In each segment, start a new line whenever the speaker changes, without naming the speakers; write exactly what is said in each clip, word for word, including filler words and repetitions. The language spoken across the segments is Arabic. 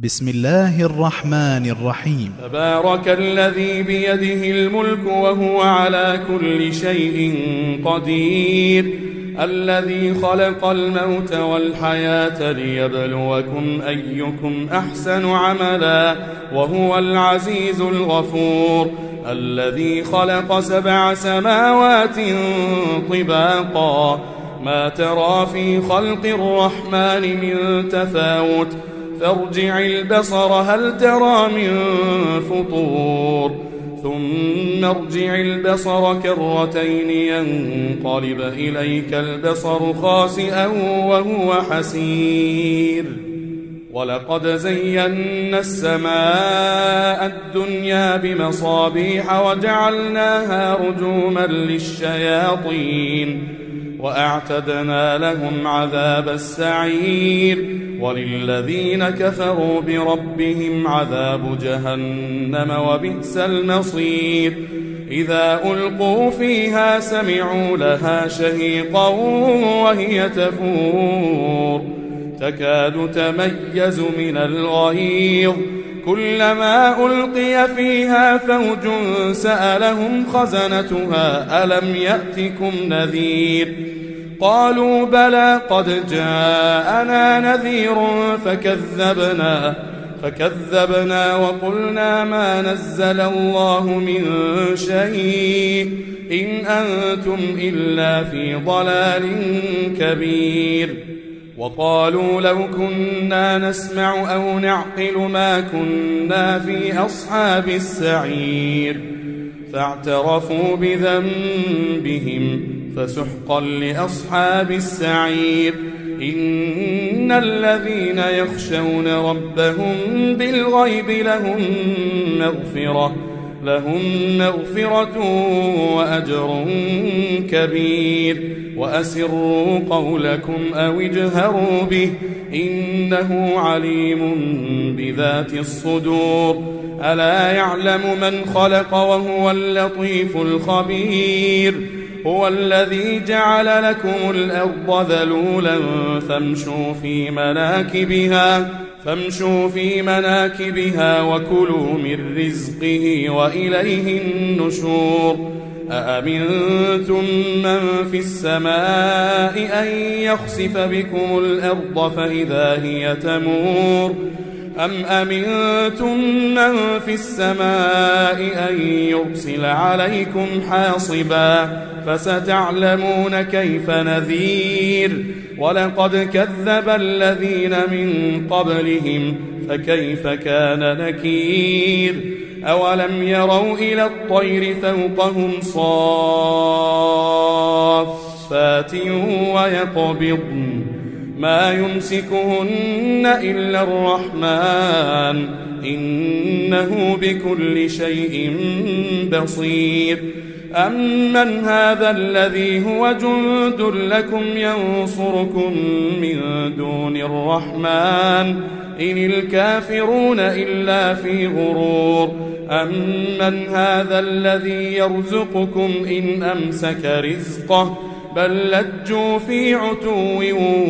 بسم الله الرحمن الرحيم.
تبارك الذي بيده الملك وهو على كل شيء قدير، الذي خلق الموت والحياة ليبلوكم أيكم أحسن عملا وهو العزيز الغفور، الذي خلق سبع سماوات طباقا ما ترى في خلق الرحمن من تفاوت فارجع البصر هل ترى من فطور ثم ارجع البصر كرتين ينقلب إليك البصر خاسئا وهو حسير. ولقد زينا السماء الدنيا بمصابيح وجعلناها رجوما للشياطين وأعتدنا لهم عذاب السعير، وللذين كفروا بربهم عذاب جهنم وبئس المصير. إذا ألقوا فيها سمعوا لها شهيقا وهي تفور تكاد تميز من الغيظ، كلما ألقي فيها فوج سألهم خزنتها ألم يأتكم نذير؟ قالوا بلى قد جاءنا نذير فكذبنا فكذبنا وقلنا ما نزل الله من شيء إن أنتم إلا في ضلال كبير. وقالوا لو كنا نسمع أو نعقل ما كنا في أصحاب السعير، فاعترفوا بذنبهم فسحقا لأصحاب السعير. إن الذين يخشون ربهم بالغيب لهم مغفرة لهم مغفرة وأجر كبير. وأسروا قولكم أو اجهروا به إنه عليم بذات الصدور. ألا يعلم من خلق وهو اللطيف الخبير. هو الذي جعل لكم الأرض ذلولا فامشوا في مناكبها فامشوا في مناكبها وكلوا من رزقه وإليه النشور. أأمنتم من في السماء أن يخسف بكم الأرض فإذا هي تمور أم أمنتم من في السماء أن يرسل عليكم حاصبا فستعلمون كيف نذير. ولقد كذب الذين من قبلهم فكيف كان نكير. أولم يروا إلى الطير فوقهم صافات ويقبضن ما يمسكهن إلا الرحمن إنه بكل شيء بصير. أمن هذا الذي هو جند لكم ينصركم من دون الرحمن إن الكافرون إلا في غرور. أمن هذا الذي يرزقكم إن أمسك رزقه بل لجوا في عتو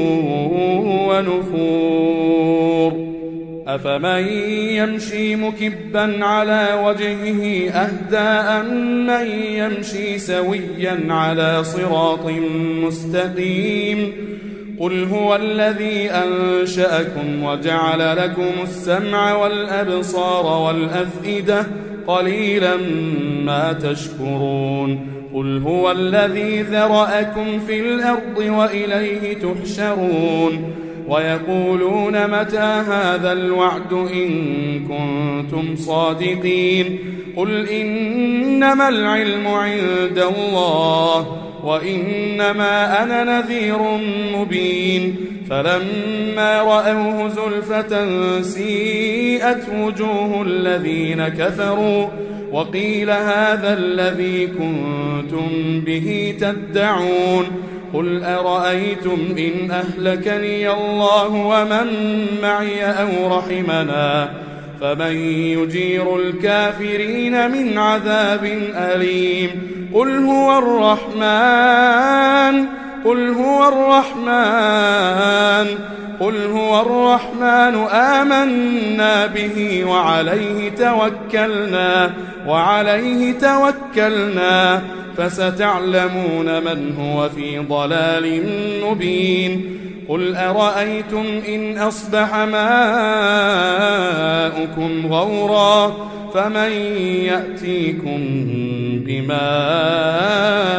ونفور. أفمن يمشي مكبا على وجهه أهدى أمن يمشي سويا على صراط مستقيم؟ قل هو الذي أنشأكم وجعل لكم السمع والأبصار والأفئدة قليلا ما تشكرون. قل هو الذي ذرأكم في الأرض وإليه تحشرون. ويقولون متى هذا الوعد إن كنتم صادقين؟ قل إنما العلم عند الله وإنما أنا نذير مبين. فلما رأوه زلفة سيئت وجوه الذين كفروا وقيل هذا الذي كنتم به تدعون. قل أرأيتم إن أهلكني الله ومن معي أو رحمنا فمن يجير الكافرين من عذاب أليم. قل هو الرحمن قل هو الرحمن قل هو الرحمن آمنا به وعليه توكلنا وعليه توكلنا فستعلمون من هو في ضلال مبين قل أرأيتم إن أصبح ماؤكم غورا فمن يأتيكم بماء